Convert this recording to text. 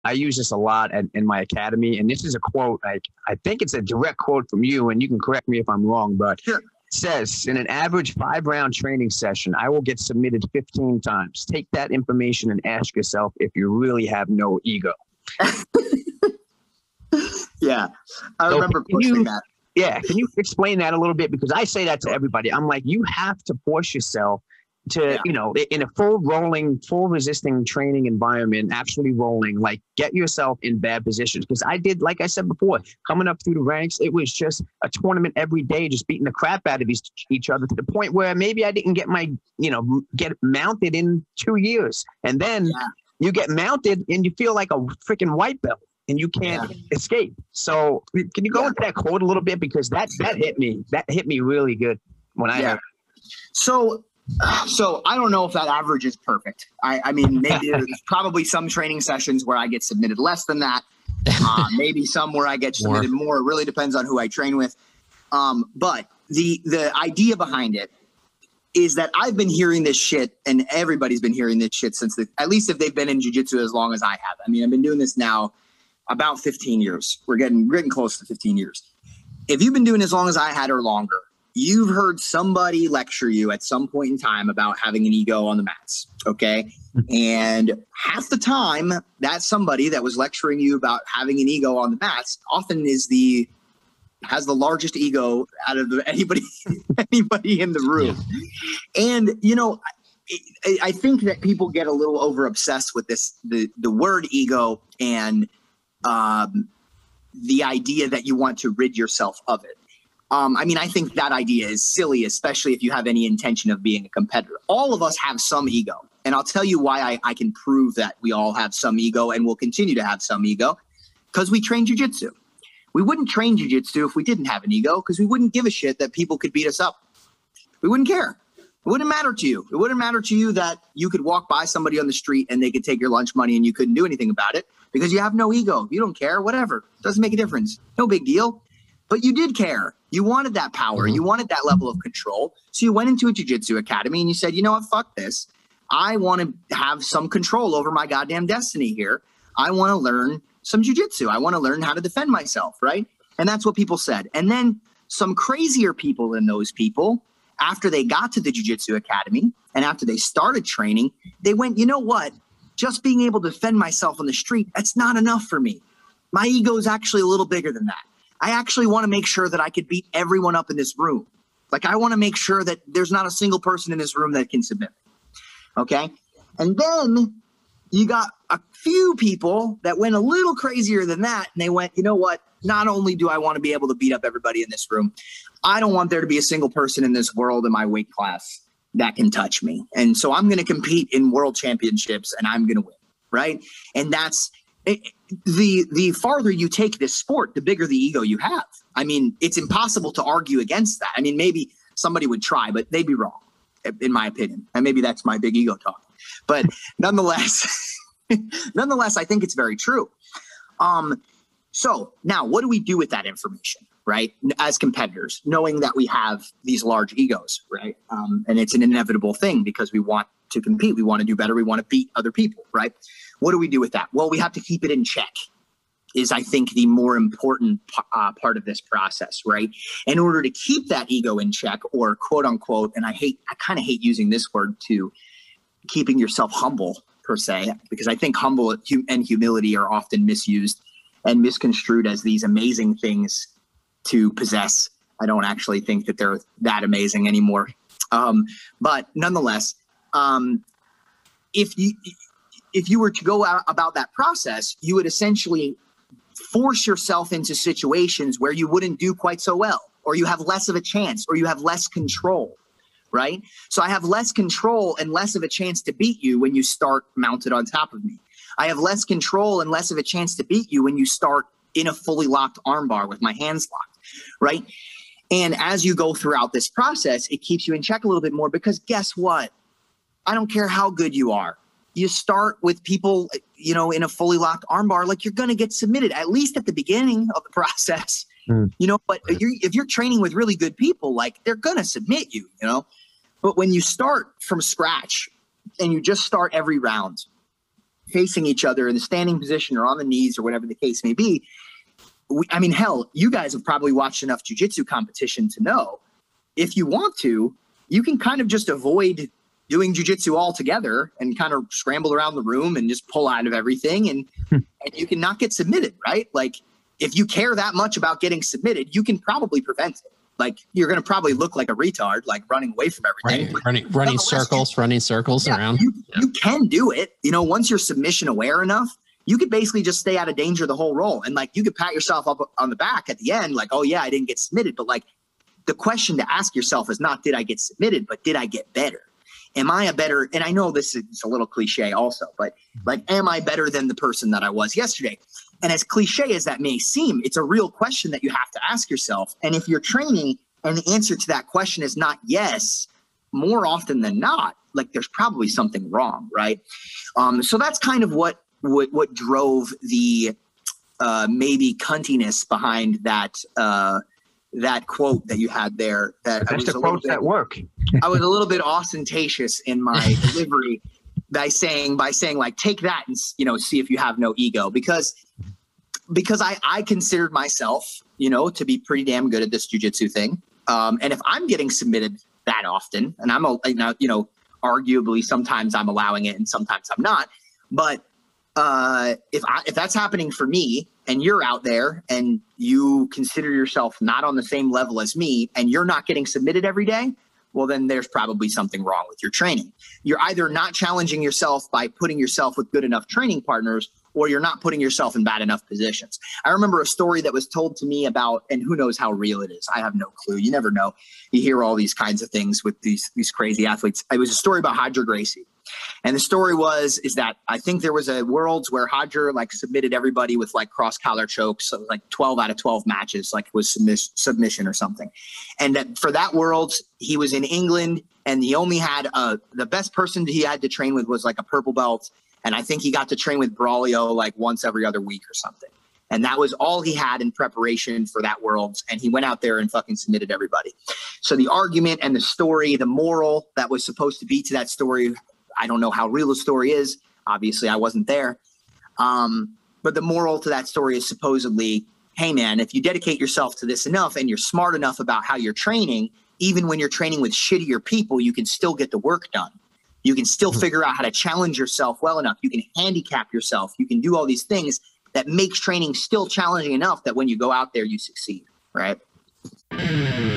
I use this a lot in my academy. And this is a quote, like, I think it's a direct quote from you, and you can correct me if I'm wrong, but sure. It says, in an average 5-round training session, I will get submitted 15 times. Take that information and ask yourself if you really have no ego. Yeah. I remember pushing that. Yeah. Can you explain that a little bit? Because I say that to everybody. I'm like, you have to force yourself to, you know, in a full resisting training environment, actually rolling, like, get yourself in bad positions. Because I did, like I said before, coming up through the ranks, it was just a tournament every day, just beating the crap out of each other, to the point where maybe I didn't get get mounted in 2 years. And then you get mounted and you feel like a freaking white belt and you can't escape. So can you go into that quote a little bit? Because that hit me. That hit me really good when I heard it. So I don't know if that average is perfect. I mean, maybe there's probably some training sessions where I get submitted less than that. Maybe some where I get submitted more. It really depends on who I train with. But the idea behind it is that I've been hearing this shit, and everybody's been hearing this shit since at least if they've been in jiu-jitsu as long as I have. I mean, I've been doing this now about 15 years. We're getting close to 15 years. If you've been doing as long as I had or longer, you've heard somebody lecture you at some point in time about having an ego on the mats, okay? And half the time, that somebody that was lecturing you about having an ego on the mats often has the largest ego out of anybody in the room. Yeah. And, you know, I think that people get a little over obsessed with the word ego and the idea that you want to rid yourself of it. I mean, I think that idea is silly, especially if you have any intention of being a competitor. All of us have some ego. And I'll tell you why I can prove that we all have some ego and will continue to have some ego, because we train jiu-jitsu. We wouldn't train jiu-jitsu if we didn't have an ego, because we wouldn't give a shit that people could beat us up. We wouldn't care. It wouldn't matter to you. It wouldn't matter to you that you could walk by somebody on the street and they could take your lunch money and you couldn't do anything about it because you have no ego. You don't care, whatever. Doesn't make a difference. No big deal. But you did care. You wanted that power. You wanted that level of control. So you went into a jiu-jitsu academy and you said, you know what, fuck this. I want to have some control over my goddamn destiny here. I want to learn some jiu-jitsu. I want to learn how to defend myself, right? And that's what people said. And then some crazier people than those people, after they got to the jiu-jitsu academy and after they started training, they went, you know what? Just being able to defend myself on the street, that's not enough for me. My ego is actually a little bigger than that. I actually want to make sure that I could beat everyone up in this room. Like, I want to make sure that there's not a single person in this room that can submit me. Okay? And then you got a few people that went a little crazier than that, and they went, you know what? Not only do I want to be able to beat up everybody in this room, I don't want there to be a single person in this world in my weight class that can touch me. And so I'm going to compete in world championships and I'm going to win, right? And that's the farther you take this sport, the bigger the ego you have. I mean, it's impossible to argue against that. I mean, maybe somebody would try, but they'd be wrong, in my opinion. And maybe that's my big ego talk. But nonetheless, I think it's very true. So now what do we do with that information, right? As competitors, knowing that we have these large egos, right? And it's an inevitable thing because we want to compete. We want to do better. We want to beat other people, right? What do we do with that? Well, we have to keep it in check is, I think, the more important part of this process, right? In order to keep that ego in check, or quote unquote, and I kind of hate using this word too, keeping yourself humble per se, because I think humble and humility are often misused and misconstrued as these amazing things to possess. I don't actually think that they're that amazing anymore. But nonetheless, if you were to go about that process, you would essentially force yourself into situations where you wouldn't do quite so well, or you have less of a chance, or you have less control, right? So I have less control and less of a chance to beat you when you start mounted on top of me. I have less control and less of a chance to beat you when you start in a fully locked armbar with my hands locked, right? And as you go throughout this process, it keeps you in check a little bit more, because guess what? I don't care how good you are. You start with people, you know, in a fully locked armbar, like, you're going to get submitted, at least at the beginning of the process, you know, but if you're training with really good people, like, they're going to submit you, you know. But when you start from scratch and you just start every round facing each other in the standing position or on the knees or whatever the case may be. I mean, hell, you guys have probably watched enough jiu-jitsu competition to know if you want to, you can kind of just avoid doing jiu-jitsu altogether and kind of scramble around the room and just pull out of everything. And you can not get submitted, right? Like if you care that much about getting submitted, you can probably prevent it. Like you're going to probably look like a retard, like running away from everything. Right. Running circles around. You can do it. You know, once you're submission aware enough, you could basically just stay out of danger the whole roll. And like, you could pat yourself up on the back at the end, like, oh yeah, I didn't get submitted. But like the question to ask yourself is not, did I get submitted, but did I get better? Am I a better, and I know this is a little cliche also, but like, am I better than the person that I was yesterday? And as cliche as that may seem, it's a real question that you have to ask yourself. And if you're training and the answer to that question is not yes, more often than not, like there's probably something wrong, right? So that's kind of what drove the maybe cuntiness behind that that quote that you had there. That's the quotes that work. I was a little bit ostentatious in my delivery by saying like, take that and, you know, see if you have no ego, because I considered myself, you know, to be pretty damn good at this jiu-jitsu thing. And if I'm getting submitted that often, and I'm, you know, arguably sometimes I'm allowing it and sometimes I'm not, but if that's happening for me and you're out there and you consider yourself not on the same level as me and you're not getting submitted every day, well, then there's probably something wrong with your training. You're either not challenging yourself by putting yourself with good enough training partners, or you're not putting yourself in bad enough positions. I remember a story that was told to me about, and who knows how real it is. I have no clue. You never know. You hear all these kinds of things with these crazy athletes. It was a story about Hodger Gracie. And the story is that I think there was a Worlds where Hodger like submitted everybody with like cross collar chokes, so like 12 out of 12 matches, like it was submission or something. And that for that Worlds, he was in England and he only had the best person he had to train with was like a purple belt. And I think he got to train with Braulio like once every other week or something. And that was all he had in preparation for that Worlds. And he went out there and fucking submitted everybody. So the argument and the story, the moral that was supposed to be to that story, I don't know how real the story is. Obviously, I wasn't there. But the moral to that story is supposedly, hey, man, if you dedicate yourself to this enough and you're smart enough about how you're training, even when you're training with shittier people, you can still get the work done. You can still figure out how to challenge yourself well enough. You can handicap yourself. You can do all these things that makes training still challenging enough that when you go out there, you succeed, right?